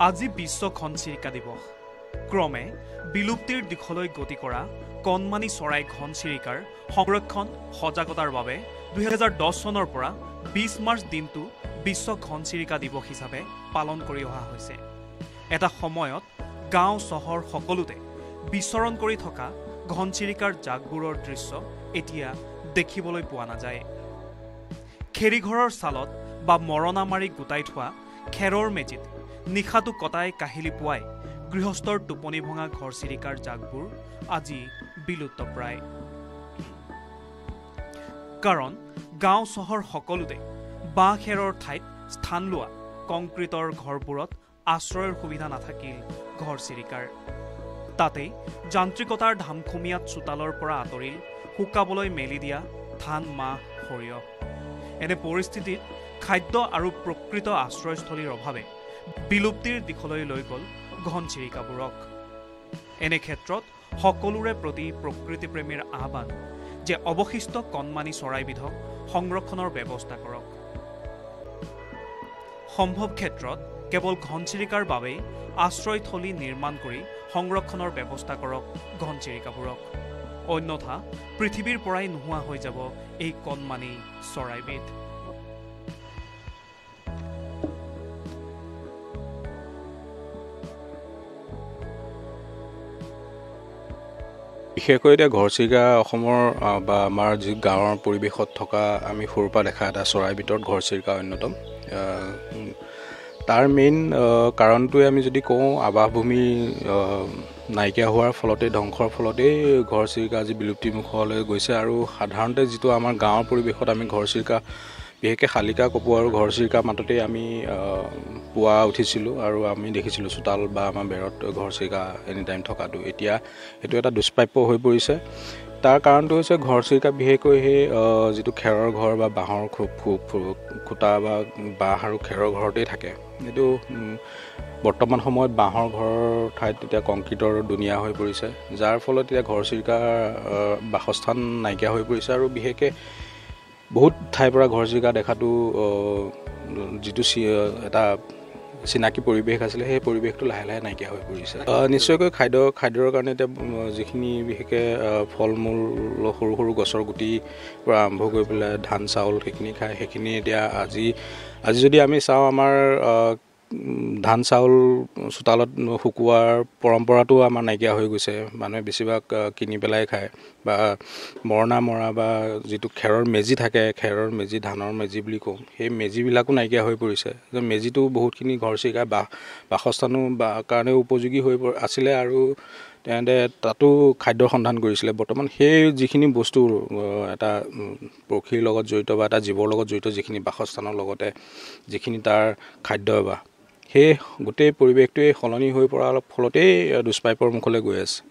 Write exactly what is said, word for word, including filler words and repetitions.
আজি বিশ্ব ঘনচিৰিকা দিৱস। ক্ৰমে বিলুপ্তিৰ দিশলৈ গতি কৰা কণমানি চৰাই ঘনচিৰিকাৰ সংৰক্ষণ সজাগতাৰ বাবে দুই হাজাৰ দহ চনৰ পৰা বিশ মাৰ্চ দিনটো বিশ্ব ঘনচিৰিকা দিৱস হিচাপে পালন কৰি অহা হৈছে। এটা সময়ত গাঁও চহৰ সকলোতে বিচৰণ কৰি থকা ঘনচিৰিকাৰ জাকবোৰৰ দৃশ্য এতিয়া দেখিবলৈ পোৱা নাযায়। খেৰীঘৰৰ ছালত বা মৰণা মাৰি গোটাই থোৱা খেৰৰ মেজিত নিশাটো কটাই কাহিলি পুৱাই গৃহস্থৰ টোপনি ভঙা ঘৰচিৰিকাৰ জাকবোৰ আজি বিলুপ্ত প্ৰায়। কাৰণ গাঁও চহৰ সকলোতে বাঁহ খেৰৰ ঠাইত স্থান লোৱা কংক্ৰিটৰ ঘৰবোৰত আশ্ৰয়ৰ সুবিধা নাথাকিল ঘৰচিৰিকাৰ। তাতেই যান্ত্ৰিকতাৰ ধামখুমীয়াত চোতালৰ পৰা আঁতৰিল শুকাবলৈ মেলি দিয়া ধান মাহ সৰিয়হ। এনে পৰিস্থিতিত খাদ্য আৰু প্ৰকৃত আশ্ৰয়স্থলীৰ অভাৱে বিলুপ্তিৰ দিশলৈ লৈ গ'ল ঘনচিৰিকাবোৰক। এনে ক্ষেত্ৰত সকলোৰে প্ৰতি প্ৰকৃতিপ্ৰেমীৰ আহ্বান যে অৱশিষ্ট কণমানি চৰাইবিধক সংৰক্ষণৰ ব্যৱস্থা কৰক। সম্ভৱ ক্ষেত্ৰত কেৱল ঘনচিৰিকাৰ বাবেই আশ্ৰয়থলী নিৰ্মাণ কৰি সংৰক্ষণৰ ব্যৱস্থা কৰক ঘনচিৰিকাবোৰক। অন্যথা পৃথিৱীৰ পৰাই নোহোৱা হৈ যাব এই কণমানি চৰাইবিধ। বিশেষকৈ এতিয়া ঘৰচিৰিকা অসমৰ বা আমাৰ যি গাঁৱৰ পৰিৱেশত থকা আমি সৰুৰ পৰা দেখা এটা চৰাইৰ ভিতৰত ঘৰচিৰিকা অন্যতম। তাৰ মেইন কাৰণটোৱে আমি যদি কওঁ আৱাসভূমি নাইকিয়া হোৱাৰ ফলতে ধ্বংসৰ ফলতেই ঘৰচিৰিকা আজি বিলুপ্তিৰ মুখলৈ গৈছে। আৰু সাধাৰণতে যিটো আমাৰ গাঁৱৰ পৰিৱেশত আমি ঘৰচিৰিকা বিশেষকৈ শালিকা কপৌ আৰু ঘৰচিৰিকা মাততেই আমি পুৱা উঠিছিলোঁ আৰু আমি দেখিছিলোঁ চোতাল বা আমাৰ বেৰত ঘৰচিৰিকা এনি টাইম থকাটো। এতিয়া এইটো এটা দুষ্প্ৰাপ্য হৈ পৰিছে। তাৰ কাৰণটো হৈছে ঘৰচিৰিকা বিশেষকৈ সেই যিটো খেৰৰ ঘৰ বা বাঁহৰ খুটা বা বাঁহ আৰু খেৰৰ ঘৰতেই থাকে। এইটো বৰ্তমান সময়ত বাঁহৰ ঘৰৰ ঠাইত এতিয়া কংক্ৰিটৰ দুনীয়া হৈ পৰিছে, যাৰ ফলত এতিয়া ঘৰচিৰিকাৰ বাসস্থান নাইকিয়া হৈ পৰিছে। আৰু বিশেষকৈ বহুত ঠাইৰ পৰা ঘৰচিৰিকা দেখাটো যিটো এটা চিনাকি পৰিৱেশ আছিলে সেই পৰিৱেশটো লাহে লাহে নাইকিয়া হৈ পৰিছে। নিশ্চয়কৈ খাদ্য খাদ্যৰ কাৰণে এতিয়া যিখিনি বিশেষকৈ ফল মূল সৰু সৰু গছৰ গুটিৰ পৰা আৰম্ভ কৰি পেলাই ধান চাউল সেইখিনি খায়। সেইখিনি এতিয়া আজি আজি যদি আমি চাওঁ আমাৰ ধান চাউল চোতালত শুকুৱাৰ পৰম্পৰাটো আমাৰ নাইকিয়া হৈ গৈছে। মানুহে বেছিভাগ কিনি পেলাই খায় বা মৰণা মৰা বা যিটো খেৰৰ মেজি থাকে, খেৰৰ মেজি ধানৰ মেজি বুলি কওঁ, সেই মেজিবিলাকো নাইকিয়া হৈ পৰিছে। মেজিটো বহুতখিনি ঘৰচিৰিকাৰ বাস বাসস্থানো বা কাৰণেও উপযোগী হৈ আছিলে আৰু তেনেতে তাতো খাদ্যৰ সন্ধান কৰিছিলে। বৰ্তমান সেই যিখিনি বস্তু এটা পক্ষীৰ লগত জড়িত বা এটা জীৱৰ লগত জড়িত যিখিনি বাসস্থানৰ লগতে যিখিনি তাৰ খাদ্য বা সেই গোটেই পৰিৱেশটোৱে সলনি হৈ পৰাৰ ফলতেই দুষ্প্ৰাপ্যৰ মুখলৈ গৈ আছে।